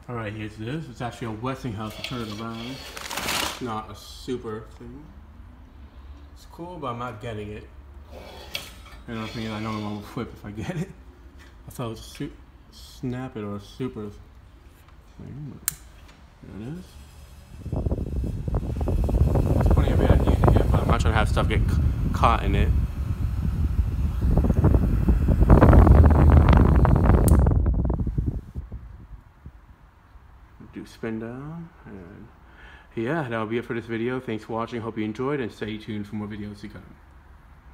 Alright, here's this. It's actually a Westinghouse to turn it around. It's not a super thing. It's cool, but I'm not getting it. You know what I mean? I know I'm gonna flip if I get it. I thought it was a snap it or a super thing, but there it is. There's plenty of ideas in here, but I'm not trying to have stuff get caught in it. Do spin down, and yeah, that'll be it for this video. Thanks for watching. Hope you enjoyed, and stay tuned for more videos to come.